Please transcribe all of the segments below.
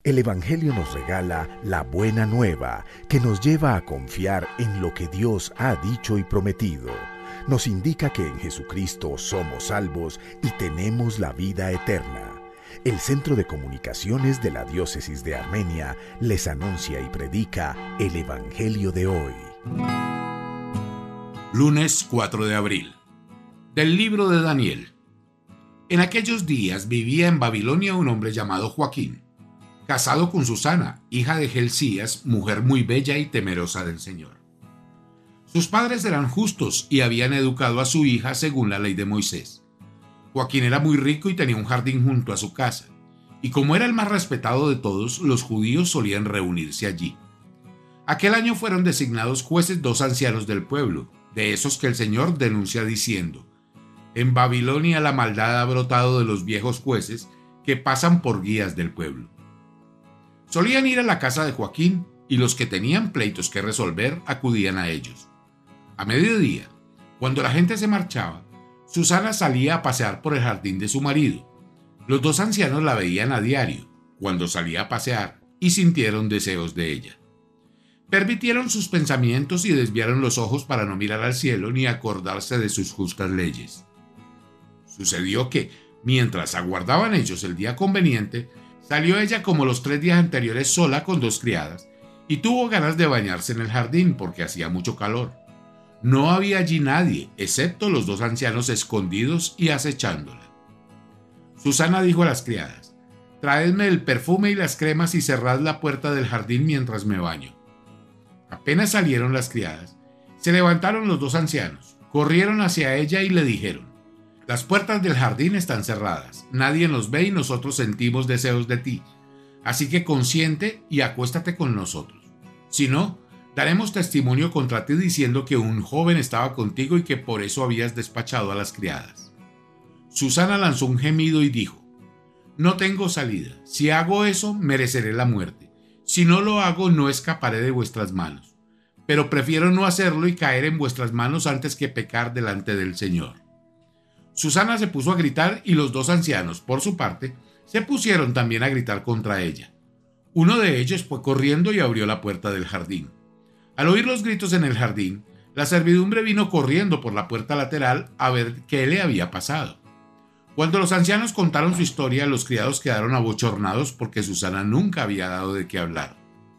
El Evangelio nos regala la buena nueva que nos lleva a confiar en lo que Dios ha dicho y prometido. Nos indica que en Jesucristo somos salvos y tenemos la vida eterna. El Centro de Comunicaciones de la Diócesis de Armenia les anuncia y predica el Evangelio de hoy. Lunes 4 de abril. Del libro de Daniel. En aquellos días vivía en Babilonia un hombre llamado Joaquín, casado con Susana, hija de Gelcías, mujer muy bella y temerosa del Señor. Sus padres eran justos y habían educado a su hija según la ley de Moisés. Joaquín era muy rico y tenía un jardín junto a su casa, y como era el más respetado de todos, los judíos solían reunirse allí. Aquel año fueron designados jueces 2 ancianos del pueblo, de esos que el Señor denuncia diciendo: en Babilonia la maldad ha brotado de los viejos jueces que pasan por guías del pueblo. Solían ir a la casa de Joaquín, y los que tenían pleitos que resolver acudían a ellos. A mediodía, cuando la gente se marchaba, Susana salía a pasear por el jardín de su marido. Los 2 ancianos la veían a diario, cuando salía a pasear, y sintieron deseos de ella. Permitieron sus pensamientos y desviaron los ojos para no mirar al cielo ni acordarse de sus justas leyes. Sucedió que, mientras aguardaban ellos el día conveniente, salió ella como los 3 días anteriores sola con 2 criadas, y tuvo ganas de bañarse en el jardín porque hacía mucho calor. No había allí nadie, excepto los 2 ancianos escondidos y acechándola. Susana dijo a las criadas: traedme el perfume y las cremas y cerrad la puerta del jardín mientras me baño. Apenas salieron las criadas, se levantaron los 2 ancianos, corrieron hacia ella y le dijeron: las puertas del jardín están cerradas, nadie nos ve y nosotros sentimos deseos de ti, así que consiente y acuéstate con nosotros. Si no, daremos testimonio contra ti diciendo que un joven estaba contigo y que por eso habías despachado a las criadas. Susana lanzó un gemido y dijo: no tengo salida, si hago eso mereceré la muerte, si no lo hago no escaparé de vuestras manos, pero prefiero no hacerlo y caer en vuestras manos antes que pecar delante del Señor. Susana se puso a gritar y los 2 ancianos, por su parte, se pusieron también a gritar contra ella. Uno de ellos fue corriendo y abrió la puerta del jardín. Al oír los gritos en el jardín, la servidumbre vino corriendo por la puerta lateral a ver qué le había pasado. Cuando los ancianos contaron su historia, los criados quedaron abochornados porque Susana nunca había dado de qué hablar.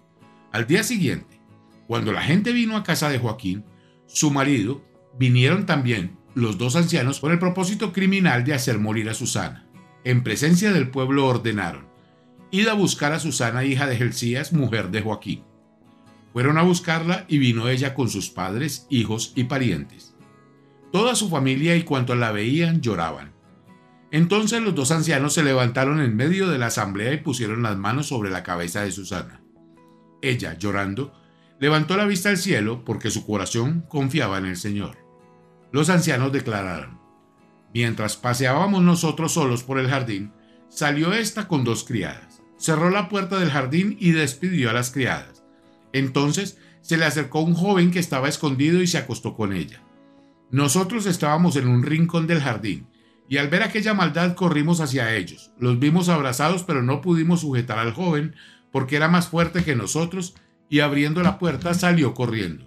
Al día siguiente, cuando la gente vino a casa de Joaquín, su marido, vinieron también los 2 ancianos con el propósito criminal de hacer morir a Susana. En presencia del pueblo ordenaron: id a buscar a Susana, hija de Gelcías, mujer de Joaquín. Fueron a buscarla y vino ella con sus padres, hijos y parientes. Toda su familia y cuantos la veían lloraban. Entonces los 2 ancianos se levantaron en medio de la asamblea y pusieron las manos sobre la cabeza de Susana. Ella, llorando, levantó la vista al cielo porque su corazón confiaba en el Señor. Los ancianos declararon: mientras paseábamos nosotros solos por el jardín, salió ésta con 2 criadas, cerró la puerta del jardín y despidió a las criadas. Entonces se le acercó un joven que estaba escondido y se acostó con ella. Nosotros estábamos en un rincón del jardín, y al ver aquella maldad corrimos hacia ellos. Los vimos abrazados, pero no pudimos sujetar al joven porque era más fuerte que nosotros, y abriendo la puerta salió corriendo.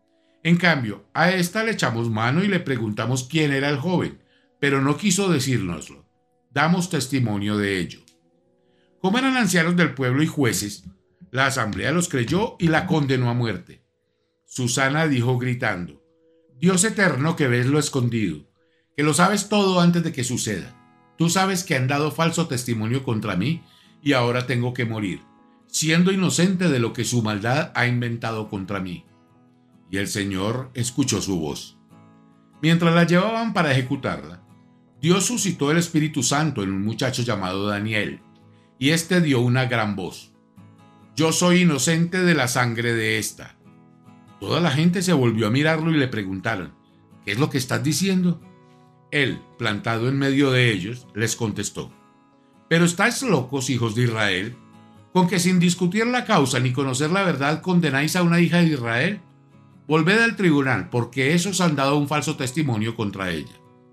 En cambio, a esta le echamos mano y le preguntamos quién era el joven, pero no quiso decírnoslo. Damos testimonio de ello. Como eran ancianos del pueblo y jueces, la asamblea los creyó y la condenó a muerte. Susana dijo gritando: Dios eterno que ves lo escondido, que lo sabes todo antes de que suceda. Tú sabes que han dado falso testimonio contra mí y ahora tengo que morir, siendo inocente de lo que su maldad ha inventado contra mí. Y el Señor escuchó su voz. Mientras la llevaban para ejecutarla, Dios suscitó el Espíritu Santo en un muchacho llamado Daniel, y éste dio una gran voz: yo soy inocente de la sangre de esta. Toda la gente se volvió a mirarlo y le preguntaron: ¿qué es lo que estás diciendo? Él, plantado en medio de ellos, les contestó: ¿pero estáis locos, hijos de Israel, con que sin discutir la causa ni conocer la verdad condenáis a una hija de Israel? Volved al tribunal, porque esos han dado un falso testimonio contra ella.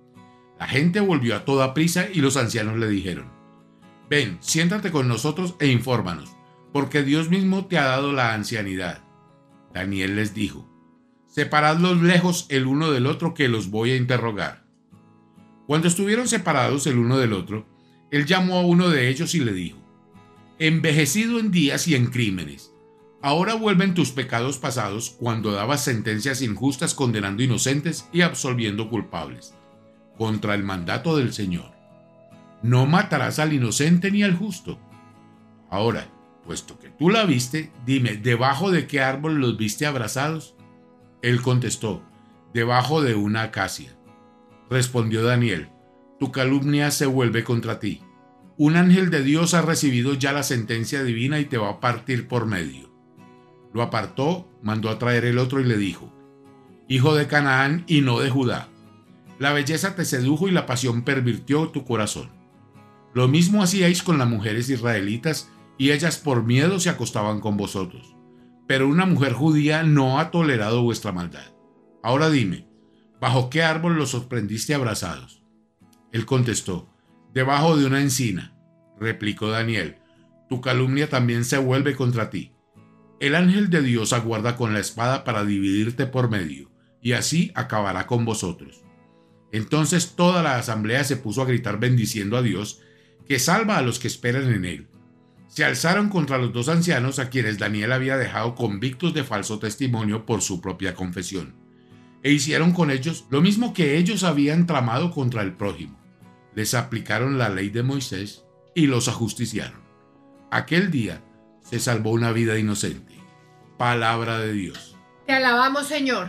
La gente volvió a toda prisa y los ancianos le dijeron: ven, siéntate con nosotros e infórmanos, porque Dios mismo te ha dado la ancianidad. Daniel les dijo: separadlos lejos el uno del otro, que los voy a interrogar. Cuando estuvieron separados el uno del otro, él llamó a uno de ellos y le dijo: envejecido en días y en crímenes, ahora vuelven tus pecados pasados, cuando dabas sentencias injustas condenando inocentes y absolviendo culpables, contra el mandato del Señor. No matarás al inocente ni al justo. Ahora, puesto que tú la viste, dime, ¿debajo de qué árbol los viste abrazados? Él contestó: debajo de una acacia. Respondió Daniel: tu calumnia se vuelve contra ti. Un ángel de Dios ha recibido ya la sentencia divina y te va a partir por medio. Lo apartó, mandó a traer el otro y le dijo: hijo de Canaán y no de Judá, la belleza te sedujo y la pasión pervirtió tu corazón. Lo mismo hacíais con las mujeres israelitas, y ellas por miedo se acostaban con vosotros. Pero una mujer judía no ha tolerado vuestra maldad. Ahora dime, ¿bajo qué árbol los sorprendiste abrazados? Él contestó: debajo de una encina. Replicó Daniel: tu calumnia también se vuelve contra ti. El ángel de Dios aguarda con la espada para dividirte por medio, y así acabará con vosotros. Entonces toda la asamblea se puso a gritar bendiciendo a Dios, que salva a los que esperan en él. Se alzaron contra los dos ancianos, a quienes Daniel había dejado convictos de falso testimonio por su propia confesión, e hicieron con ellos lo mismo que ellos habían tramado contra el prójimo. Les aplicaron la ley de Moisés y los ajusticiaron. Aquel día se salvó una vida inocente. Palabra de Dios. Te alabamos, Señor.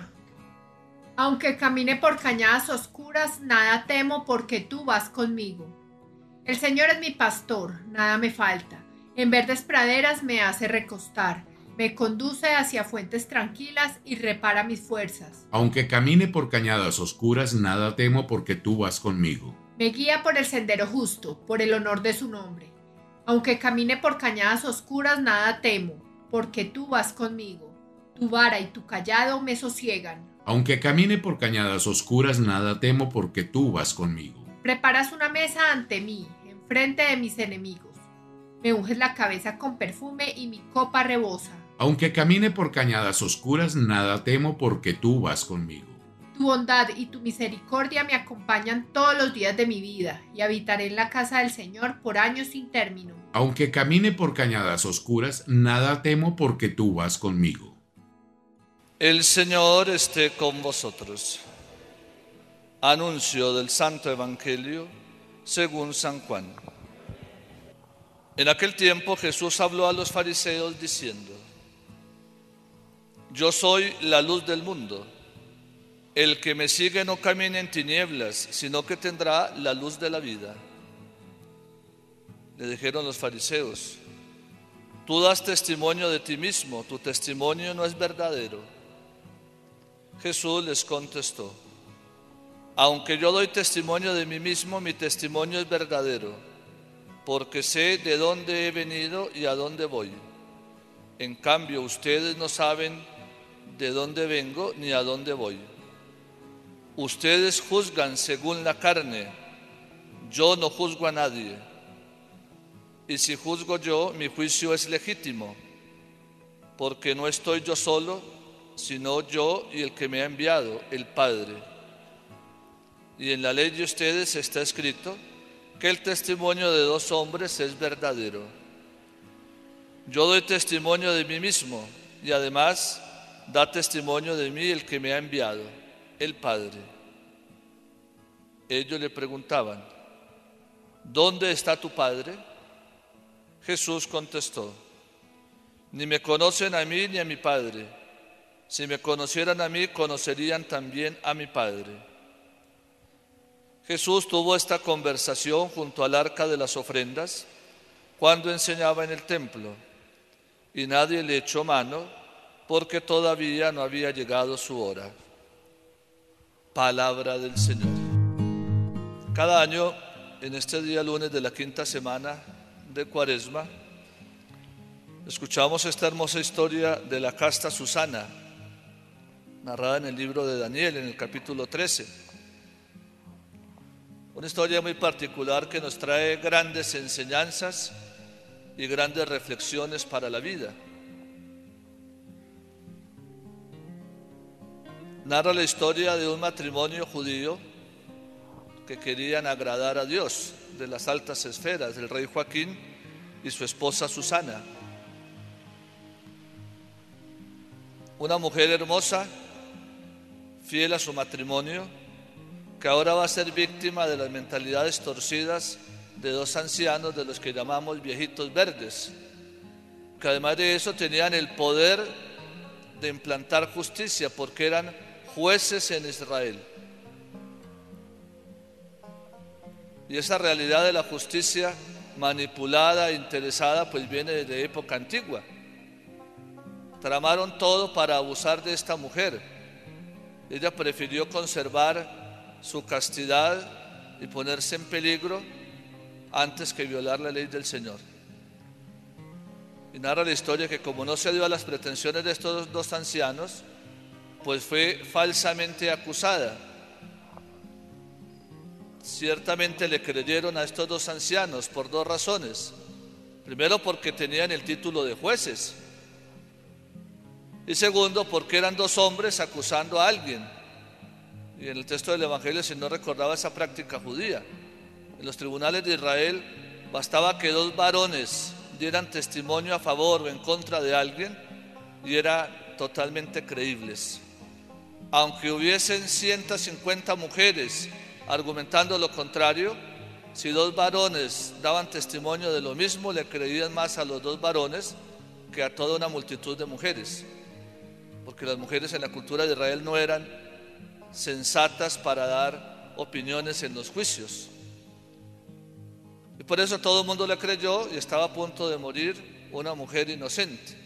Aunque camine por cañadas oscuras, nada temo, porque tú vas conmigo. El Señor es mi pastor, nada me falta. En verdes praderas me hace recostar, me conduce hacia fuentes tranquilas y repara mis fuerzas. Aunque camine por cañadas oscuras, nada temo, porque tú vas conmigo. Me guía por el sendero justo, por el honor de su nombre. Aunque camine por cañadas oscuras, nada temo, porque tú vas conmigo. Tu vara y tu cayado me sosiegan. Aunque camine por cañadas oscuras, nada temo, porque tú vas conmigo. Preparas una mesa ante mí, enfrente de mis enemigos. Me unges la cabeza con perfume y mi copa rebosa. Aunque camine por cañadas oscuras, nada temo, porque tú vas conmigo. Tu bondad y tu misericordia me acompañan todos los días de mi vida, y habitaré en la casa del Señor por años sin término. Aunque camine por cañadas oscuras, nada temo, porque tú vas conmigo. El Señor esté con vosotros. Anuncio del Santo Evangelio según San Juan. En aquel tiempo Jesús habló a los fariseos diciendo: yo soy la luz del mundo. El que me sigue no camina en tinieblas, sino que tendrá la luz de la vida. Le dijeron los fariseos: tú das testimonio de ti mismo, tu testimonio no es verdadero. Jesús les contestó: aunque yo doy testimonio de mí mismo, mi testimonio es verdadero, porque sé de dónde he venido y a dónde voy. En cambio, ustedes no saben de dónde vengo ni a dónde voy. Ustedes juzgan según la carne, yo no juzgo a nadie. Y si juzgo yo, mi juicio es legítimo, porque no estoy yo solo, sino yo y el que me ha enviado, el Padre. Y en la ley de ustedes está escrito que el testimonio de dos hombres es verdadero. Yo doy testimonio de mí mismo, y además da testimonio de mí el que me ha enviado, el Padre. Ellos le preguntaban: ¿dónde está tu Padre? Jesús contestó: ni me conocen a mí ni a mi Padre. Si me conocieran a mí, conocerían también a mi Padre. Jesús tuvo esta conversación junto al arca de las ofrendas cuando enseñaba en el templo, y nadie le echó mano porque todavía no había llegado su hora. Palabra del Señor. Cada año, en este día lunes de la quinta semana de Cuaresma, escuchamos esta hermosa historia de la casta Susana, narrada en el libro de Daniel, en el capítulo 13. Una historia muy particular que nos trae grandes enseñanzas y grandes reflexiones para la vida. Narra la historia de un matrimonio judío que querían agradar a Dios, de las altas esferas, del rey Joaquín y su esposa Susana. Una mujer hermosa, fiel a su matrimonio, que ahora va a ser víctima de las mentalidades torcidas de dos ancianos de los que llamamos viejitos verdes, que además de eso tenían el poder de implantar justicia porque eran jueces en Israel. Y esa realidad de la justicia manipulada e interesada pues viene de época antigua. Tramaron todo para abusar de esta mujer. Ella prefirió conservar su castidad y ponerse en peligro antes que violar la ley del Señor. Y narra la historia que como no se dio a las pretensiones de estos dos ancianos, pues fue falsamente acusada. Ciertamente le creyeron a estos dos ancianos por dos razones. Primero, porque tenían el título de jueces. Y segundo, porque eran dos hombres acusando a alguien. Y en el texto del Evangelio se nos recordaba esa práctica judía. En los tribunales de Israel bastaba que dos varones dieran testimonio a favor o en contra de alguien y eran totalmente creíbles. Aunque hubiesen 150 mujeres argumentando lo contrario, si dos varones daban testimonio de lo mismo, le creían más a los dos varones que a toda una multitud de mujeres, porque las mujeres en la cultura de Israel no eran sensatas para dar opiniones en los juicios. Y por eso todo el mundo le creyó y estaba a punto de morir una mujer inocente.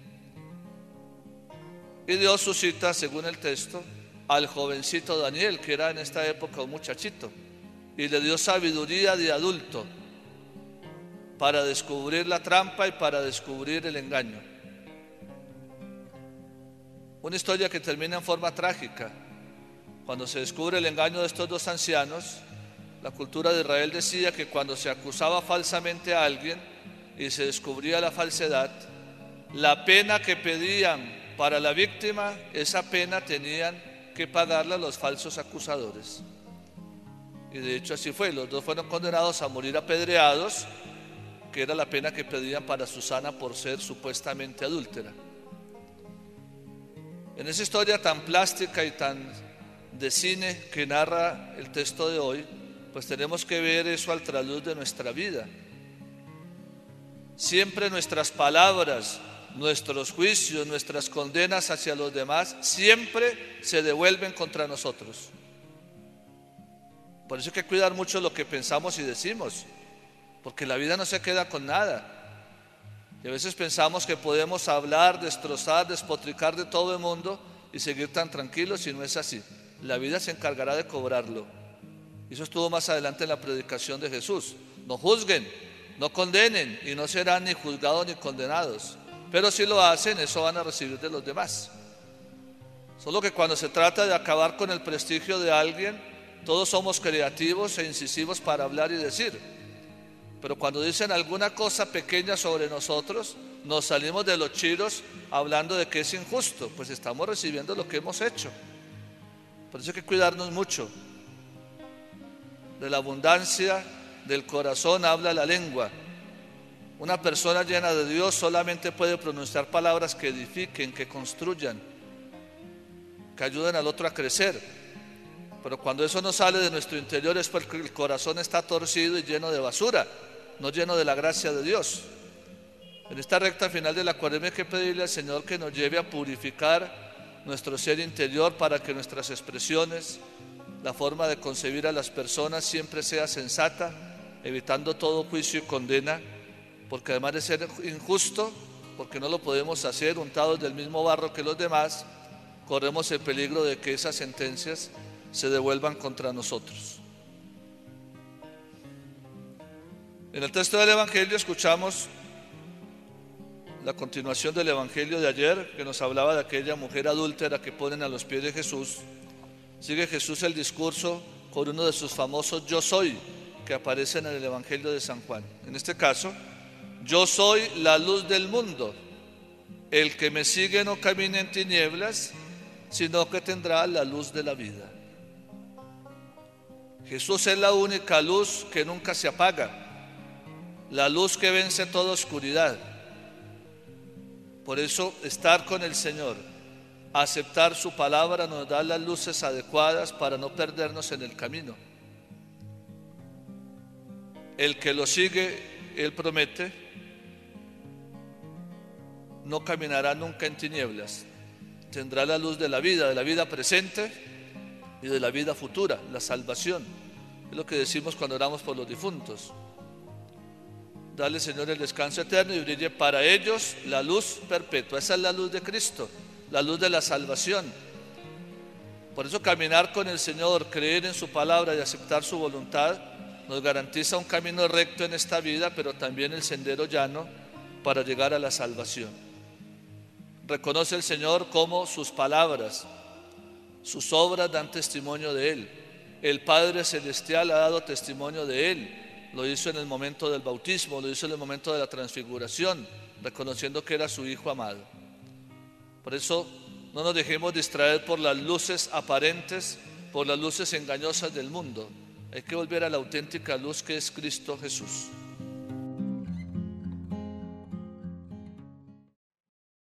Y Dios suscita, según el texto, al jovencito Daniel, que era en esta época un muchachito, y le dio sabiduría de adulto para descubrir la trampa y para descubrir el engaño. Una historia que termina en forma trágica. Cuando se descubre el engaño de estos dos ancianos, la cultura de Israel decía que cuando se acusaba falsamente a alguien y se descubría la falsedad, la pena que pedían para la víctima, esa pena tenían que pagarla los falsos acusadores. Y de hecho así fue, los dos fueron condenados a morir apedreados, que era la pena que pedían para Susana por ser supuestamente adúltera. En esa historia tan plástica y tan de cine que narra el texto de hoy, pues tenemos que ver eso al trasluz de nuestra vida. Siempre nuestras palabras, nuestros juicios, nuestras condenas hacia los demás, siempre se devuelven contra nosotros. Por eso hay que cuidar mucho lo que pensamos y decimos, porque la vida no se queda con nada. Y a veces pensamos que podemos hablar, destrozar, despotricar de todo el mundo y seguir tan tranquilos, y no es así. La vida se encargará de cobrarlo. Y eso estuvo más adelante en la predicación de Jesús. No juzguen, no condenen, y no serán ni juzgados ni condenados. Pero si lo hacen, eso van a recibir de los demás. Solo que cuando se trata de acabar con el prestigio de alguien, todos somos creativos e incisivos para hablar y decir. Pero cuando dicen alguna cosa pequeña sobre nosotros, nos salimos de los chiros hablando de que es injusto. Pues estamos recibiendo lo que hemos hecho. Por eso hay que cuidarnos mucho. De la abundancia del corazón habla la lengua. Una persona llena de Dios solamente puede pronunciar palabras que edifiquen, que construyan, que ayuden al otro a crecer. Pero cuando eso no sale de nuestro interior es porque el corazón está torcido y lleno de basura, no lleno de la gracia de Dios. En esta recta final de la cuaresma hay que pedirle al Señor que nos lleve a purificar nuestro ser interior para que nuestras expresiones, la forma de concebir a las personas siempre sea sensata, evitando todo juicio y condena. Porque además de ser injusto, porque no lo podemos hacer untados del mismo barro que los demás, corremos el peligro de que esas sentencias se devuelvan contra nosotros. En el texto del Evangelio escuchamos la continuación del Evangelio de ayer, que nos hablaba de aquella mujer adúltera que ponen a los pies de Jesús. Sigue Jesús el discurso con uno de sus famosos yo soy, que aparecen en el Evangelio de San Juan. En este caso, Yo soy la luz del mundo. El que me sigue no camina en tinieblas, sino que tendrá la luz de la vida. Jesús es la única luz que nunca se apaga, la luz que vence toda oscuridad. Por eso, estar con el Señor, aceptar su palabra, nos da las luces adecuadas para no perdernos en el camino. El que lo sigue, Él promete, no caminará nunca en tinieblas. Tendrá la luz de la vida presente y de la vida futura, la salvación. Es lo que decimos cuando oramos por los difuntos. Dale, Señor, el descanso eterno y brille para ellos la luz perpetua. Esa es la luz de Cristo, la luz de la salvación. Por eso caminar con el Señor, creer en su palabra y aceptar su voluntad nos garantiza un camino recto en esta vida, pero también el sendero llano para llegar a la salvación. Reconoce el Señor cómo sus palabras, sus obras dan testimonio de Él. El Padre Celestial ha dado testimonio de Él. Lo hizo en el momento del bautismo, lo hizo en el momento de la transfiguración, reconociendo que era su Hijo amado. Por eso no nos dejemos distraer por las luces aparentes, por las luces engañosas del mundo. Hay que volver a la auténtica luz que es Cristo Jesús.